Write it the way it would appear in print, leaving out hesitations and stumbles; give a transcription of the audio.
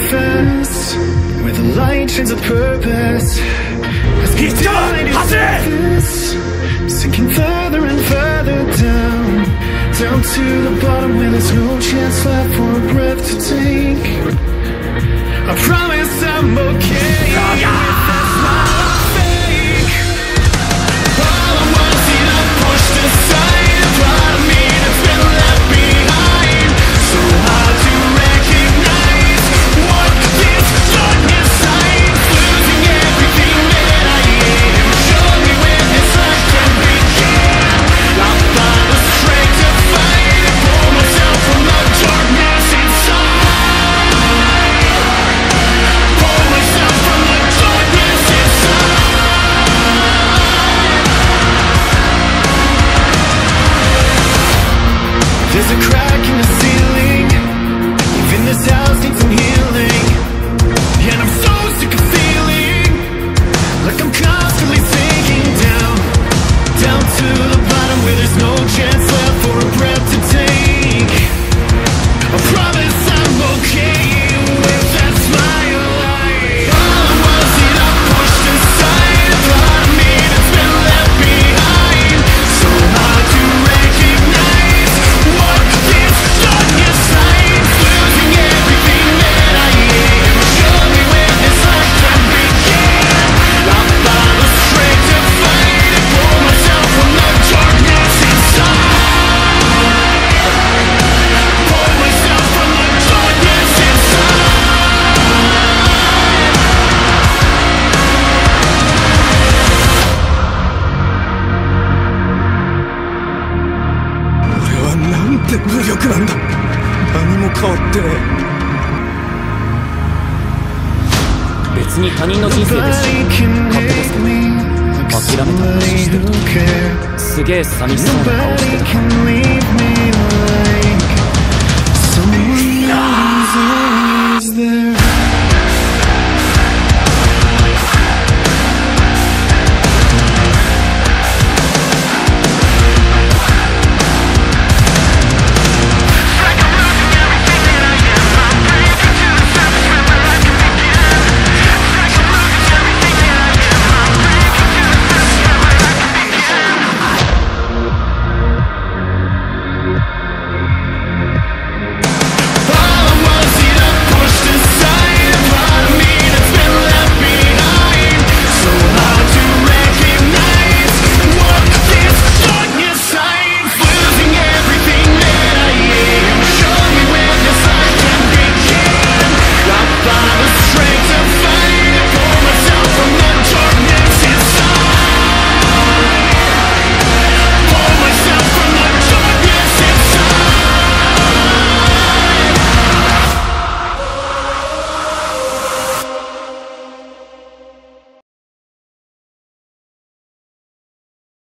manifest, where the light shines a purpose. As we find its surface, sinking further and further down, down to the bottom where there's no chance left for a breath to take. I promise I'm okay with that smile I fake. All I want is enough pushed aside, a part of me that's been left behind. So hard to recognize what this darkness hides, losing everything that I am. Show me where this life can begin. I'll find the strength to fight and pull myself from the darkness inside. Pull myself from the darkness inside. There's a crack in the ceiling, even this house needs some healing. And I'm so sick of feeling like I'm constantly sinking down, down to the bottom where there's no chance left for a breath to take. I promise I'm okay with that smile. All I want is enough pushed aside, a part of me that's been left behind. So hard to recognize what this darkness hides, losing everything that I am. Show me where this life can begin. I'll find the strength to fight and pull myself from the darkness inside. Pull myself from the darkness inside. 俺はなんて無力なんだ。何も変わってねえ。 別に他人の人生でし勝手ですけど、諦めた話してるとすげえ寂しそうな顔してたから。 Someone knows